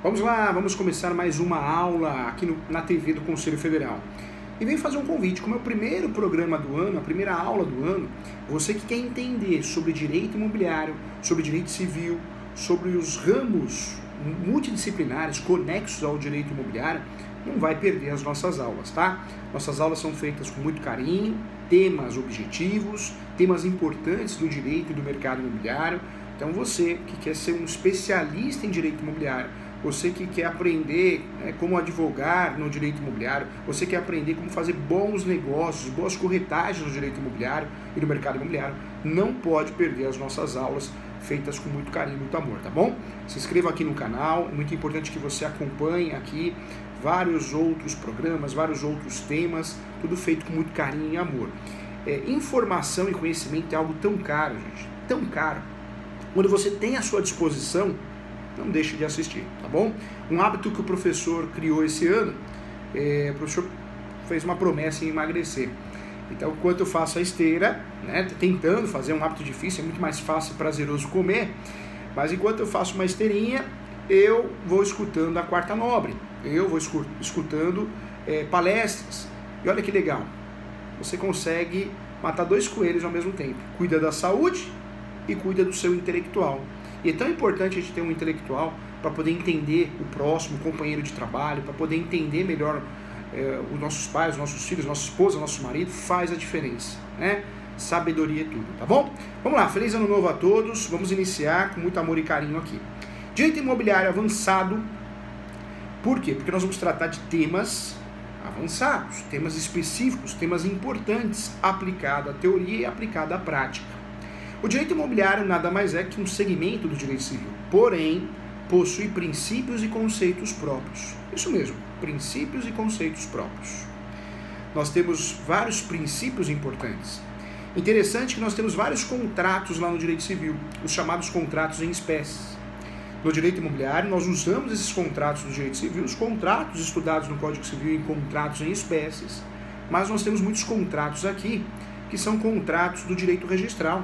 Vamos lá, vamos começar mais uma aula aqui na TV do Conselho Federal. E venho fazer um convite, como é o primeiro programa do ano, a primeira aula do ano, você que quer entender sobre direito imobiliário, sobre direito civil, sobre os ramos multidisciplinares conexos ao direito imobiliário, não vai perder as nossas aulas, tá? Nossas aulas são feitas com muito carinho, temas objetivos, temas importantes do direito e do mercado imobiliário. Então você que quer ser um especialista em direito imobiliário, você que quer aprender como advogar no direito imobiliário, você quer aprender como fazer bons negócios, boas corretagens no direito imobiliário e no mercado imobiliário, não pode perder as nossas aulas feitas com muito carinho e muito amor, tá bom? Se inscreva aqui no canal, é muito importante que você acompanhe aqui vários outros programas, vários outros temas, tudo feito com muito carinho e amor. Informação e conhecimento é algo tão caro, gente, tão caro. Quando você tem à sua disposição, não deixe de assistir, tá bom? Um hábito que o professor criou esse ano, o professor fez uma promessa em emagrecer. Então, enquanto eu faço a esteira, tentando fazer um hábito difícil, é muito mais fácil e prazeroso comer, mas enquanto eu faço uma esteirinha, eu vou escutando a Quarta Nobre, eu vou escutando palestras. E olha que legal, você consegue matar dois coelhos ao mesmo tempo. Cuida da saúde e cuida do seu intelectual. E é tão importante a gente ter um intelectual para poder entender o próximo, o companheiro de trabalho, para poder entender melhor os nossos pais, os nossos filhos, nossa esposa, nosso marido, faz a diferença, né? Sabedoria é tudo, tá bom? Vamos lá, feliz ano novo a todos, vamos iniciar com muito amor e carinho aqui. Direito imobiliário avançado, por quê? Porque nós vamos tratar de temas avançados, temas específicos, temas importantes, aplicado à teoria e aplicado à prática. O direito imobiliário nada mais é que um segmento do direito civil, porém, possui princípios e conceitos próprios. Isso mesmo, princípios e conceitos próprios. Nós temos vários princípios importantes. Interessante que nós temos vários contratos lá no direito civil, os chamados contratos em espécies. No direito imobiliário, nós usamos esses contratos do direito civil, os contratos estudados no Código Civil em contratos em espécies, mas nós temos muitos contratos aqui que são contratos do direito registral.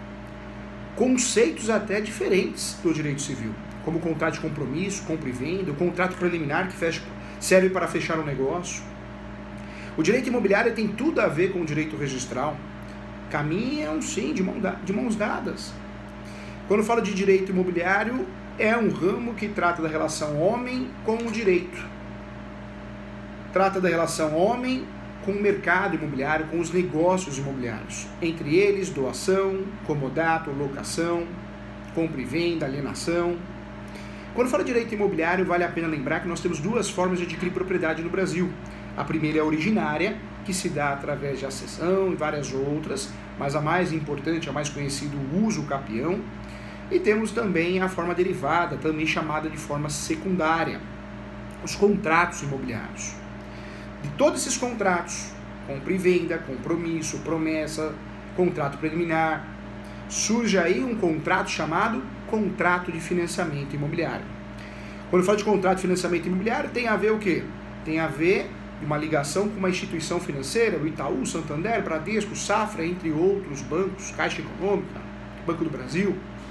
Conceitos até diferentes do direito civil, como o contrato de compromisso, compra e venda, o contrato preliminar que serve para fechar um negócio. O direito imobiliário tem tudo a ver com o direito registral. Caminham, sim, de mãos dadas. Quando falo de direito imobiliário, é um ramo que trata da relação homem com o direito. Trata da relação homem com o mercado imobiliário, com os negócios imobiliários. Entre eles, doação, comodato, locação, compra e venda, alienação. Quando fala de direito imobiliário, vale a pena lembrar que nós temos duas formas de adquirir propriedade no Brasil. A primeira é a originária, que se dá através de accessão e várias outras, mas a mais importante, a mais conhecida, o uso capião. E temos também a forma derivada, também chamada de forma secundária, os contratos imobiliários. De todos esses contratos, compra e venda, compromisso, promessa, contrato preliminar, surge aí um contrato chamado contrato de financiamento imobiliário. Quando eu falo de contrato de financiamento imobiliário, tem a ver o quê? Tem a ver uma ligação com uma instituição financeira, o Itaú, Santander, Bradesco, Safra, entre outros bancos, Caixa Econômica, Banco do Brasil.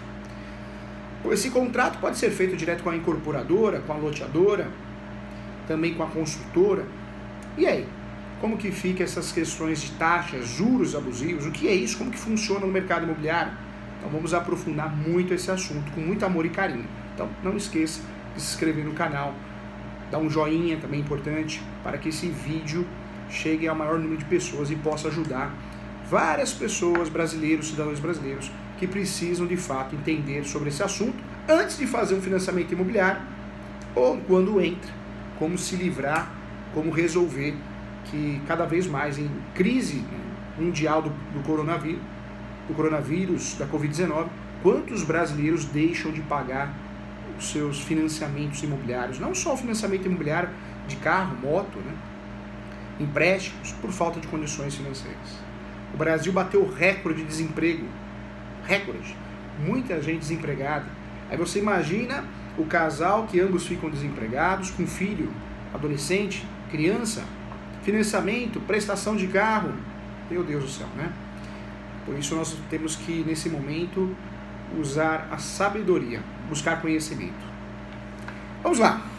Esse contrato pode ser feito direto com a incorporadora, com a loteadora, também com a construtora. E aí? Como que fica essas questões de taxas, juros abusivos? O que é isso? Como que funciona no mercado imobiliário? Então vamos aprofundar muito esse assunto, com muito amor e carinho. Então não esqueça de se inscrever no canal, dar um joinha também importante, para que esse vídeo chegue ao maior número de pessoas e possa ajudar várias pessoas, brasileiros, cidadãos brasileiros, que precisam de fato entender sobre esse assunto antes de fazer um financiamento imobiliário ou quando entra, como se livrar, como resolver, que cada vez mais em crise mundial do coronavírus, da Covid-19, quantos brasileiros deixam de pagar os seus financiamentos imobiliários, não só o financiamento imobiliário de carro, moto, empréstimos, por falta de condições financeiras. O Brasil bateu recorde de desemprego, recorde, muita gente desempregada. Aí você imagina o casal que ambos ficam desempregados, com filho, adolescente, criança, financiamento, prestação de carro, meu Deus do céu, Por isso nós temos que, nesse momento, usar a sabedoria, buscar conhecimento. Vamos lá.